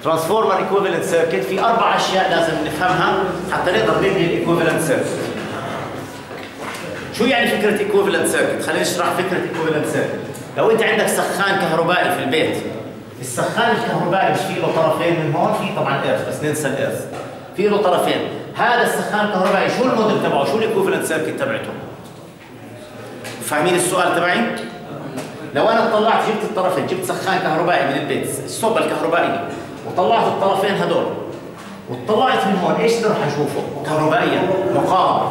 ترانسفورمر ايكوفالنت سيركت في 4 اشياء لازم نفهمها حتى نقدر نبني الايكوفالنت سيركت. شو يعني فكره ايكوفالنت سيركت؟ خلينا نشرح فكره ايكوفالنت سيركت. لو انت عندك سخان كهربائي في البيت، السخان الكهربائي مش فيه له طرفين من هون، في طبعا ايرث بس ننسى الايرث، فيه له طرفين. هذا السخان الكهربائي شو الموديل تبعه؟ شو الايكوفالنت سيركت تبعته؟ فاهمين السؤال تبعي؟ لو انا طلعت جبت الطرفين، جبت سخان كهربائي من البيت، الصوبة الكهربائية، وطلعت الطرفين هدول وطلعت من هون، ايش راح اشوفه؟ كهربائيا مقاومة.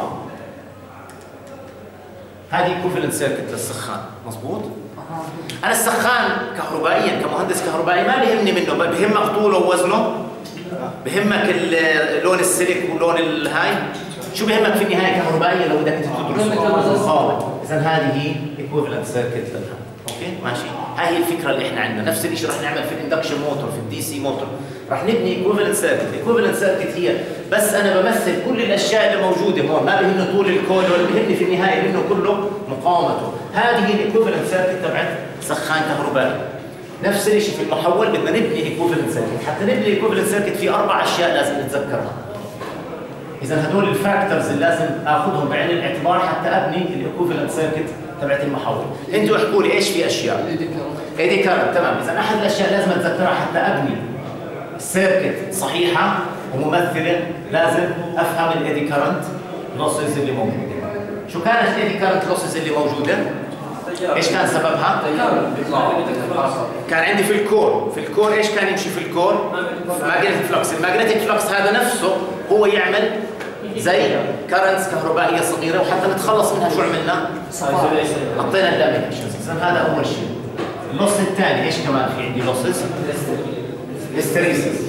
هذه ايكوفالنت سيركت للسخان، مضبوط؟ انا السخان كهربائيا كمهندس كهربائي ما بيهمني منه، بهمك طوله ووزنه، بهمك لون السلك ولون الهاي، شو بهمك في النهايه كهربائيا لو بدك تدرس مقاومه. اذا هذه ايكوفالنت سيركت لها. اوكي ماشي، هاي هي الفكره اللي احنا عندنا. نفس الشيء رح نعمل في الاندكشن موتور، في الدي سي موتور رح نبني ايكوفالنت سيركت. ايكوفالنت سيركت هي بس انا بمثل كل الاشياء اللي موجوده هون، ما بهمني طول الكود ولا بهمني في النهايه منه كله مقاومته. هذه هي الايكوفالنت سيركت تبعت سخان كهربائي. نفس الشيء في المحول بدنا نبني ايكوفالنت سيركت. حتى نبني ايكوفالنت سيركت في 4 اشياء لازم نتذكرها. اذا هدول الفاكتورز اللي لازم اخذهم بعين الاعتبار حتى ابني الايكوفالنت سيركت تبعت المحول. انتوا احكوا لي ايش في اشياء؟ ايدي كارنت، تمام. اذا احد الاشياء لازم اتذكرها حتى ابني سيركت صحيحه وممثله، لازم افهم الايدي كارنت لوسز اللي موجوده. شو كانت الايدي كارنت لوسز اللي موجوده؟ ايش كان سببها؟ كان عندي في الكور ايش كان يمشي في الكور؟ ماجنتيك فلكس. الماجنتيك فلكس هذا نفسه هو يعمل زي كارنتس كهربائيه صغيره، وحتى نتخلص منها شو عملنا؟ حطينا اللامينيشنز. اذا هذا اول شيء. اللوس الثاني ايش كمان في عندي لوسز؟ هيستريسيس.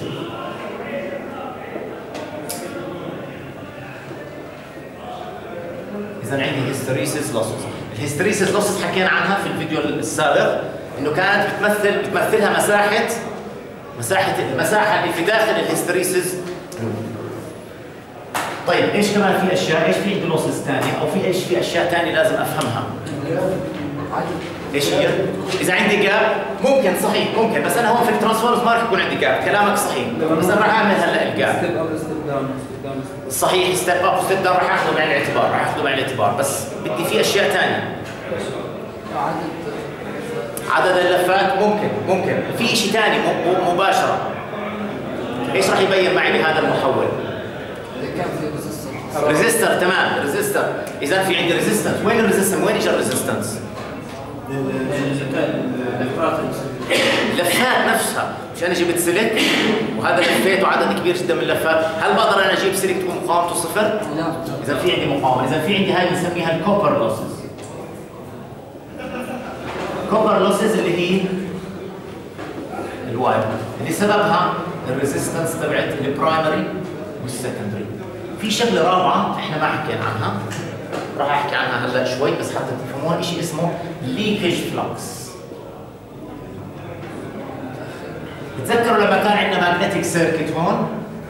اذا عندي هيستريسيس لوسز. الهيستريسيس لوسز حكينا عنها في الفيديو السابق، انه كانت بتمثلها المساحه اللي في داخل الهيستريسيس. طيب ايش كمان في اشياء؟ ايش في عندي لوسز ثانيه او في ايش في اشياء ثانيه لازم افهمها؟ ايش هي؟ اذا عندي جاب ممكن، صحيح ممكن، بس انا هون في الترانسفورمرز ما راح يكون عندي جاب. كلامك صحيح، بس انا راح اعمل هلا الجاب. صحيح، ستيب اب وستيب داون راح اخذه بعين الاعتبار، بس بدي في اشياء ثانيه. عدد اللفات ممكن في شيء ثاني مباشره. ايش راح يبين معي بهذا المحول؟ ريزيستر، تمام، ريزيستر. اذا في عندي ريزيستنس، وين الريزيستنس؟ وين اجى الريزيستنس؟ اللفات نفسها. مش انا جبت سلك وهذا لفيته عدد كبير جدا من اللفات، هل بقدر انا اجيب سلك تكون مقاومته صفر؟ لا. اذا في عندي مقاومه، اذا في عندي هاي بنسميها الكوبر لوسز. كوبر لوسز اللي هي الواير، اللي سببها الريزيستنس تبعت البرايمري والسكندري. في شغله رابعه احنا ما حكينا عنها، راح احكي عنها هلا شوي بس حتى تفهموها، شيء اسمه ليكج فلكس. بتذكروا لما كان عندنا ماجنتيك سيركت هون؟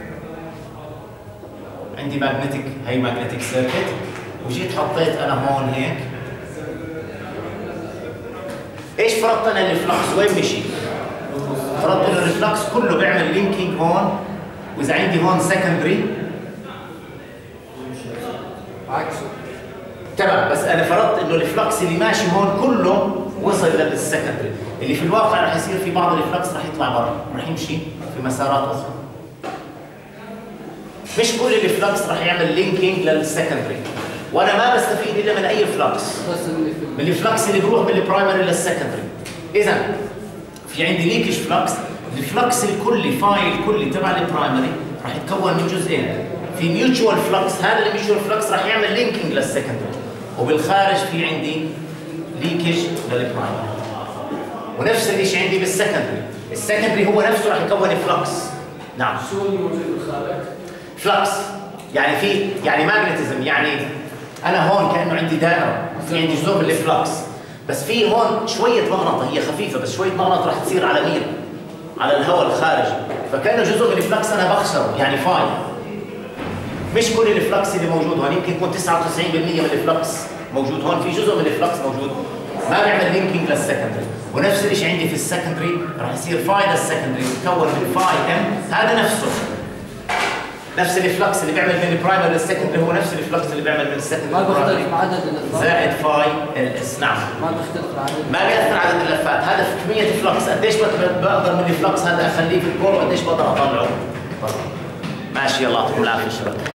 عندي ماجنتيك، هي ماجنتيك سيركت، وجيت حطيت انا هون هيك. ايش فرضت انا الفلكس؟ وين مشي؟ فرضت انه الفلكس كله بيعمل لينكينج هون، واذا عندي هون سكندري عكسه. تمام، بس انا فرضت انه الفلكس اللي ماشي هون كله وصل للسكندري، اللي في الواقع رح يصير في بعض الفلكس رح يطلع برا، رح يمشي في مسارات اخرى. مش كل الفلكس رح يعمل لينكينج للسكندري، وانا ما بستفيد الا من اي فلكس، من الفلكس اللي بروح من البرايمري للسكندري. اذا في عندي ليكج فلكس، الفلكس الكلي فاي الكلي تبع البرايمري رح يتكون من جزئين، في ميوتشوال فلكس، هذا الميوتشوال فلكس رح يعمل لينكينج للسكندري، وبالخارج في عندي ليكج للبرايمري. ونفس الشيء عندي بالسكندري، السكندري هو نفسه رح يكون فلكس. نعم. شو اللي موجود بالخارج؟ فلكس يعني ماجنتيزم، يعني انا هون كانه عندي دائره، في عندي جزء من الفلكس، بس في هون شويه مغناطه، هي خفيفه بس شويه مغناطه رح تصير على مين؟ على الهواء الخارجي، فكانه جزء من الفلكس انا بخسره، يعني فاي. مش كل الفلكس اللي موجود هون، يمكن يكون 99% من الفلكس موجود هون، في جزء من الفلكس موجود ما بيعمل لينكينج للسكندري، ونفس الشيء عندي في السكندري راح يصير فاي للسكندري يتكون من فاي ام، هذا نفسه نفس الفلكس اللي بيعمل من البرايمري للسكندري هو نفس الفلكس اللي بيعمل من السكندري ما بيختلف عدد اللفات زائد فاي ال اس. نعم ما بيختلف العدد، ما بيأثر عدد اللفات، هذا في كمية الفلكس، قديش بقدر من الفلكس هذا اخليه في الكور وقديش بقدر اطلعه. ماشي، يلا يعطيكم العافية شباب.